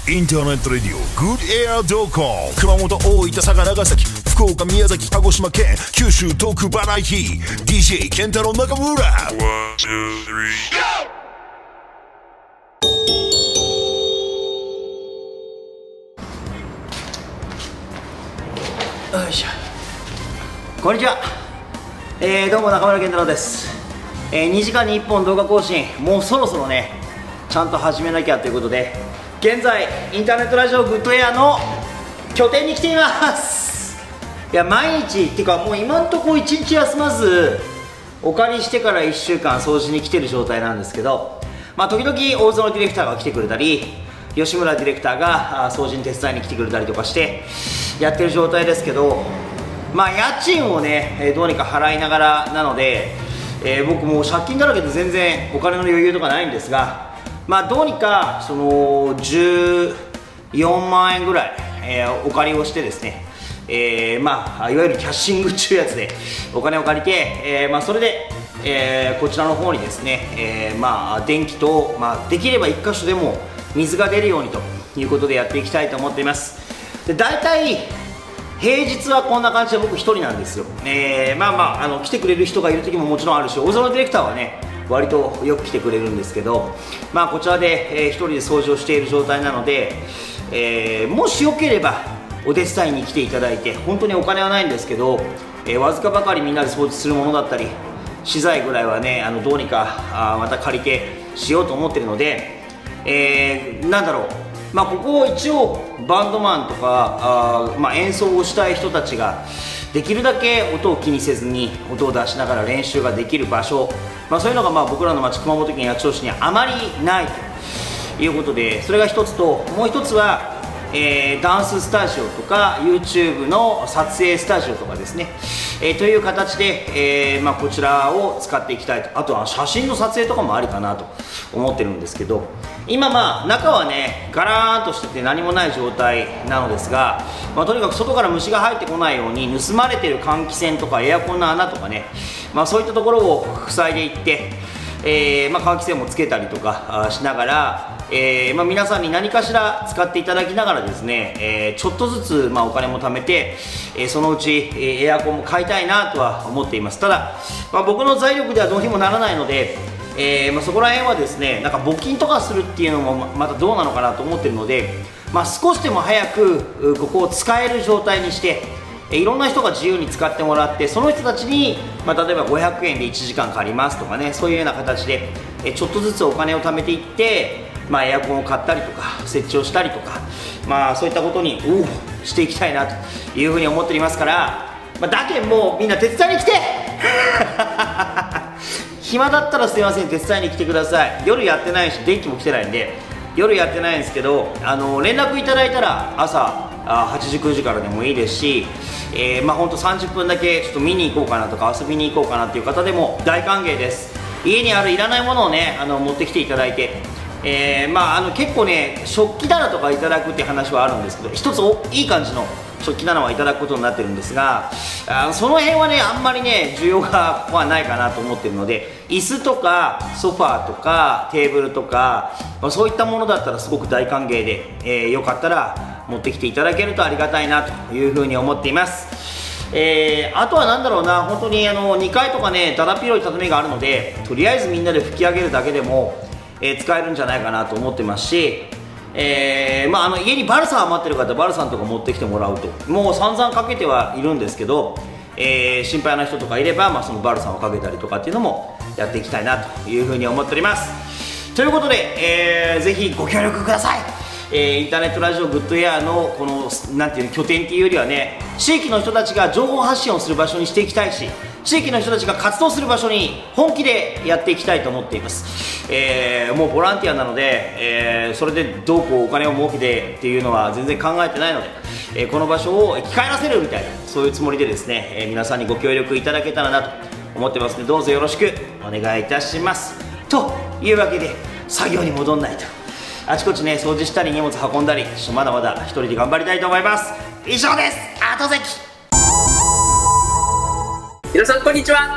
インターネットレディオグッドエアドコン、熊本、大分、佐賀、長崎、福岡、宮崎、鹿児島県、九州、東北、バラエティ DJ ケンタロウ中村。1、2、3、 よいしょ。こんにちは。どうも中村健太郎です。2時間に1本動画更新、もうそろそろねちゃんと始めなきゃということで、現在インターネットラジオグッドエアの拠点に来ています。いや、毎日っていうかもう今んとこ1日休まずお借りしてから1週間掃除に来てる状態なんですけど、まあ時々大園ディレクターが来てくれたり、吉村ディレクターが掃除に手伝いに来てくれたりとかしてやってる状態ですけど、まあ家賃をねどうにか払いながらなので、僕もう借金だらけで全然お金の余裕とかないんですが、まあどうにかその14万円ぐらい、お借りをしてですね、まあいわゆるキャッシングっていうやつでお金を借りて、まあそれで、こちらの方にですね、まあ電気と、まあ、できれば1箇所でも水が出るようにということでやっていきたいと思っています。で、大体平日はこんな感じで僕1人なんですよ。まあまあ来てくれる人がいる時ももちろんあるし、大園ディレクターはね割とよく来てくれるんですけど、まあこちらで、1人で掃除をしている状態なので、もしよければお手伝いに来ていただいて、本当にお金はないんですけど、わずかばかりみんなで掃除するものだったり資材ぐらいはねどうにかまた借りてしようと思ってるので、なんだろう、まあここを一応バンドマンとかまあ演奏をしたい人たちができるだけ音を気にせずに音を出しながら練習ができる場所、まあ、そういうのがまあ僕らの町熊本県八千代市にあまりないということで、それが一つと、もう一つは、ダンススタジオとか YouTube の撮影スタジオとかですね、という形で、まあ、こちらを使っていきたいと。あとは写真の撮影とかもありかなと思ってるんですけど、今まあ中はねガラーンとしてて何もない状態なのですが、まあ、とにかく外から虫が入ってこないように盗まれてる換気扇とかエアコンの穴とかね、まあ、そういったところを塞いでいって、まあ、換気扇もつけたりとかしながら、まあ、皆さんに何かしら使っていただきながらですね、ちょっとずつまあお金も貯めて、そのうちエアコンも買いたいなとは思っています。ただ、まあ、僕の財力ではどうにもならないので、まあ、そこら辺はですねなんか募金とかするっていうのもまたどうなのかなと思ってるので、まあ、少しでも早くここを使える状態にして、いろんな人が自由に使ってもらって、その人たちに、まあ、例えば500円で1時間借りますとかね、そういうような形でちょっとずつお金を貯めていって、まあ、エアコンを買ったりとか設置をしたりとか、まあ、そういったことにしていきたいなというふうに思っておりますから、まあ、だけもうみんな手伝いに来て暇だったらすいません手伝いに来てください。夜やってないし電気も来てないんで夜やってないんですけど、連絡いただいたら朝8時9時からでもいいですし、まあほんと30分だけちょっと見に行こうかなとか遊びに行こうかなっていう方でも大歓迎です。家にあるいらないものをね持ってきていただいて、まあ結構ね食器棚とかいただくっていう話はあるんですけど、一ついい感じの食器棚はいただくことになってるんですが、その辺はねあんまりね需要がここはないかなと思ってるので、椅子とかソファーとかテーブルとか、まあ、そういったものだったらすごく大歓迎で、よかったら持ってきていただけるとありがたいなというふうに思っています。あとはなんだろうな、本当に2階とかねだだっ広い畳があるので、とりあえずみんなで拭き上げるだけでも、使えるんじゃないかなと思ってますし、まあ、家にバルサン余ってる方バルサンとか持ってきてもらうと、もう散々かけてはいるんですけど、心配な人とかいれば、まあ、そのバルサンをかけたりとかっていうのもやっていきたいなというふうに思っております。ということで、ぜひご協力ください。インターネットラジオグッドエアのこのなんていう拠点っていうよりはね、地域の人たちが情報発信をする場所にしていきたいし、地域の人たちが活動する場所に本気でやっていきたいと思っています。もうボランティアなので、それでどうこうお金を儲けてっていうのは全然考えてないので、この場所を生き返らせるみたいなそういうつもりでですね、皆さんにご協力いただけたらなと思ってますので、どうぞよろしくお願いいたします。というわけで作業に戻んないと、あちこちね掃除したり荷物運んだり、まだまだ一人で頑張りたいと思います。以上です。後関。 皆さんこんにちは。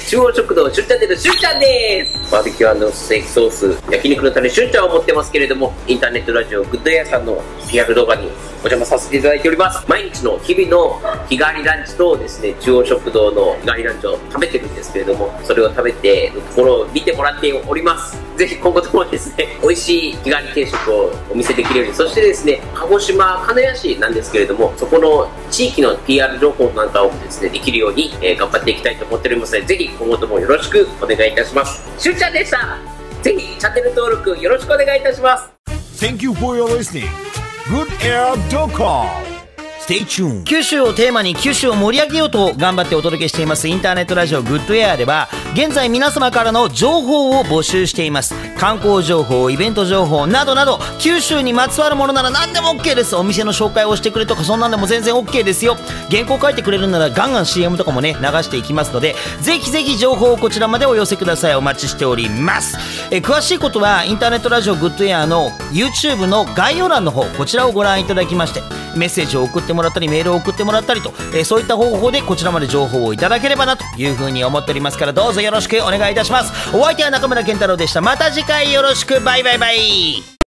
中央食堂しゅんちゃんでるしゅんちゃんです。バーベキュー&ステーキソース、焼肉のタレしゅんちゃんを持ってますけれども、インターネットラジオグッドエアさんの PR 動画にお邪魔させていただいております。毎日の日々の日替わりランチとですね、中央食堂の日替わりランチを食べてるんですけれども、それを食べてるところを見てもらっております。ぜひ今後ともですね、美味しい日替わり定食をお見せできるように、そしてですね、鹿児島鹿屋市なんですけれども、そこの地域の PR 情報なんかをですね、できるように、頑張っていきたいと思っておりますので、ぜひ今後ともよろしくお願いいたします。しゅんちゃんでした。ぜひチャンネル登録よろしくお願いいたします。 Thank you for your listening. GoodAir.com Stay tuned. 九州をテーマに九州を盛り上げようと頑張ってお届けしていますインターネットラジオグッドエアでは現在皆様からの情報を募集しています。観光情報、イベント情報などなど九州にまつわるものなら何でも OK です。お店の紹介をしてくれとかそんなんでも全然 OK ですよ。原稿書いてくれるならガンガン CM とかもね流していきますので、ぜひぜひ情報をこちらまでお寄せください。お待ちしております。詳しいことはインターネットラジオグッドエアの YouTube の概要欄の方、こちらをご覧いただきましてメッセージを送ってもらったりメールを送ってもらったりと、そういった方法でこちらまで情報をいただければなというふうに思っておりますから、どうぞよろしくお願いいたします。お相手は中村健太郎でした。また次回よろしく。バイバイバイ。